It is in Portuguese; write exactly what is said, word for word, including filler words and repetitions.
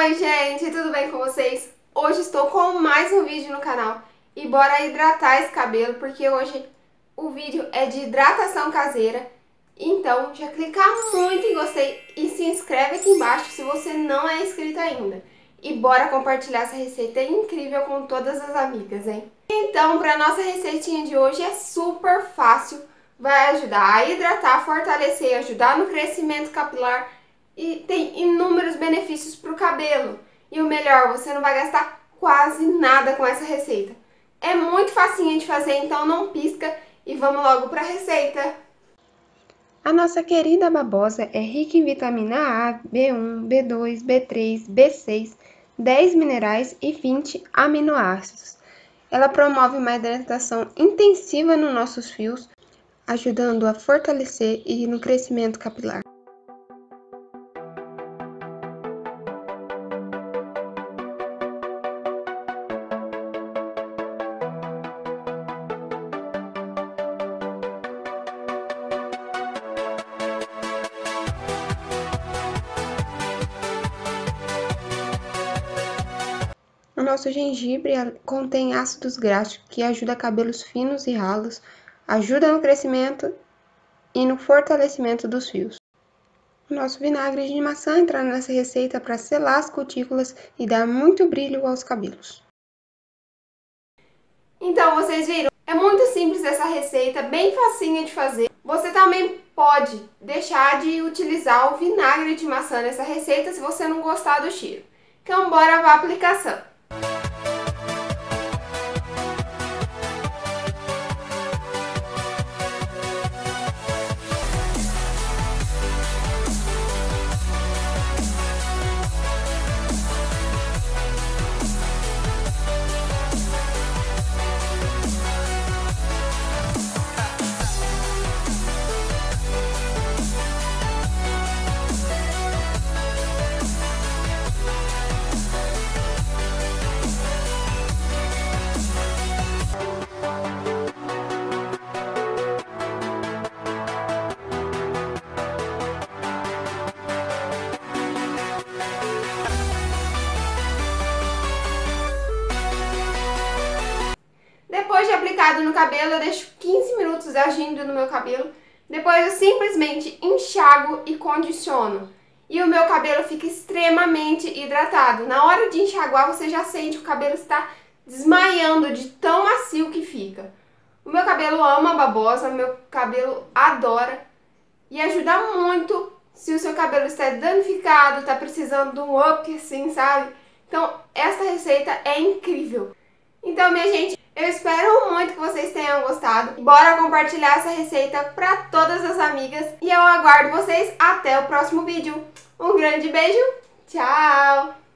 Oi gente, tudo bem com vocês? Hoje estou com mais um vídeo no canal e bora hidratar esse cabelo, porque hoje o vídeo é de hidratação caseira. Então já clica muito em gostei e se inscreve aqui embaixo se você não é inscrito ainda. E bora compartilhar essa receita incrível com todas as amigas, hein? Então, para nossa receitinha de hoje é super fácil, vai ajudar a hidratar, fortalecer, ajudar no crescimento capilar e tem inúmeros benefícios para o cabelo. E o melhor, você não vai gastar quase nada com essa receita. É muito facinho de fazer, então não pisca e vamos logo para a receita. A nossa querida babosa é rica em vitamina A, B um, B dois, B três, B seis, dez minerais e vinte aminoácidos. Ela promove uma hidratação intensiva nos nossos fios, ajudando a fortalecer e no crescimento capilar. O nosso gengibre contém ácidos graxos que ajudam cabelos finos e ralos, ajuda no crescimento e no fortalecimento dos fios. O nosso vinagre de maçã entra nessa receita para selar as cutículas e dar muito brilho aos cabelos. Então vocês viram? É muito simples essa receita, bem facinha de fazer. Você também pode deixar de utilizar o vinagre de maçã nessa receita se você não gostar do cheiro. Então bora para a aplicação. Depois de aplicado no cabelo, eu deixo quinze minutos agindo no meu cabelo. Depois eu simplesmente enxago e condiciono. E o meu cabelo fica extremamente hidratado. Na hora de enxaguar, você já sente que o cabelo está desmaiando de tão macio que fica. O meu cabelo ama babosa, o meu cabelo adora. E ajuda muito se o seu cabelo está danificado, está precisando de um up assim, sabe? Então, essa receita é incrível. Então, minha gente, eu espero muito que vocês tenham gostado. Bora compartilhar essa receita para todas as amigas. E eu aguardo vocês até o próximo vídeo. Um grande beijo. Tchau!